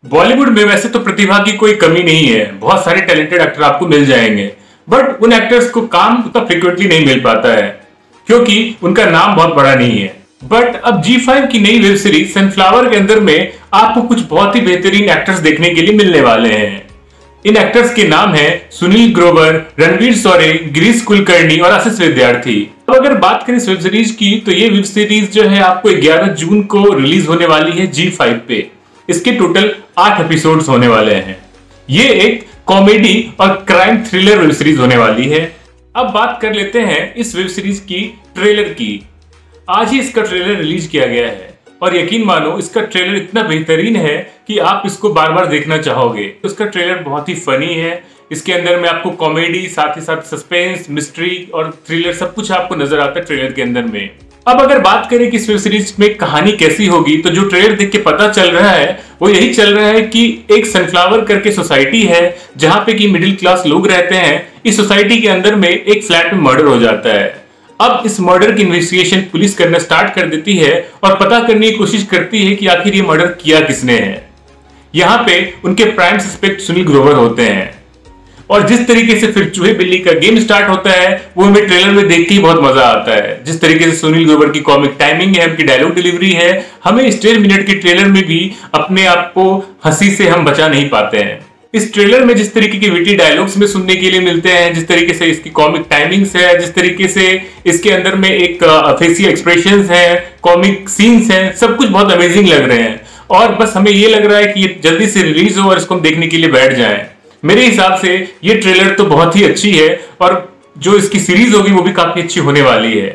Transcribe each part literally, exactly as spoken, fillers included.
बॉलीवुड में वैसे तो प्रतिभा की कोई कमी नहीं है, बहुत सारे टैलेंटेड एक्टर आपको मिल जाएंगे, बट उन एक्टर्स को काम उतना फ्रिक्वेंटली नहीं मिल पाता है क्योंकि उनका नाम बहुत बड़ा नहीं है। बट अब जी फाइव की नई वेब सीरीज सनफ्लावर के अंदर में आपको कुछ बहुत ही बेहतरीन एक्टर्स देखने के लिए मिलने वाले हैं। इन एक्टर्स के नाम है सुनील ग्रोवर, रणवीर शौरे, गिरीश कुलकर्णी और आशीष विद्यार्थी। अब अगर बात करें इस वेब सीरीज की तो ये वेब सीरीज जो है आपको ग्यारह जून को रिलीज होने वाली है जी फाइव पे। इसके टोटल आठ एपिसोड्स होने वाले हैं। ये एक कॉमेडी और क्राइम थ्रिलर वेब सीरीज होने वाली है। अब बात कर लेते हैं इस वेब सीरीज की ट्रेलर की। आज ही इसका ट्रेलर रिलीज किया गया है और यकीन मानो इसका ट्रेलर इतना बेहतरीन है कि आप इसको बार बार देखना चाहोगे। इसका ट्रेलर बहुत ही फनी है। इसके अंदर में आपको कॉमेडी, साथ ही साथ सस्पेंस, मिस्ट्री और थ्रिलर सब कुछ आपको नजर आता है ट्रेलर के अंदर में। अब अगर बात करें कि इस वेब सीरीज में कहानी कैसी होगी तो जो ट्रेलर देख के पता चल रहा है वो यही चल रहा है कि एक सनफ्लावर करके सोसाइटी है जहां पे कि मिडिल क्लास लोग रहते हैं। इस सोसाइटी के अंदर में एक फ्लैट में मर्डर हो जाता है। अब इस मर्डर की इन्वेस्टिगेशन पुलिस करना स्टार्ट कर देती है और पता करने की कोशिश करती है कि आखिर ये मर्डर किया किसने है। यहाँ पे उनके प्राइम सस्पेक्ट सुनील ग्रोवर होते हैं और जिस तरीके से फिर चूहे बिल्ली का गेम स्टार्ट होता है वो हमें ट्रेलर में देख के ही बहुत मजा आता है। जिस तरीके से सुनील ग्रोवर की कॉमिक टाइमिंग है, उनकी डायलॉग डिलीवरी है, हमें इस डेढ़ मिनट के ट्रेलर में भी अपने आप को हंसी से हम बचा नहीं पाते हैं। इस ट्रेलर में जिस तरीके के विटी डायलॉग्स में सुनने के लिए मिलते हैं, जिस तरीके से इसकी कॉमिक टाइमिंग्स है, जिस तरीके से इसके अंदर में एक फेसियल एक्सप्रेशंस है, कॉमिक सीन्स हैं, सब कुछ बहुत अमेजिंग लग रहे हैं और बस हमें ये लग रहा है कि ये जल्दी से रिलीज हो और इसको हम देखने के लिए बैठ जाएं। मेरे हिसाब से ये ट्रेलर तो बहुत ही अच्छी है और जो इसकी सीरीज होगी वो भी काफी अच्छी होने वाली है।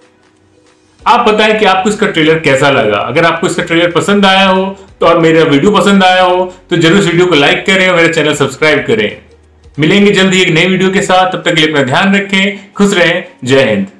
आप बताएं कि आपको इसका ट्रेलर कैसा लगा। अगर आपको इसका ट्रेलर पसंद आया हो तो और मेरा वीडियो पसंद आया हो तो जरूर इस वीडियो को लाइक करें और मेरा चैनल सब्सक्राइब करें। मिलेंगे जल्दी एक नई वीडियो के साथ, तब तक के लिए अपना ध्यान रखें, खुश रहें, जय हिंद।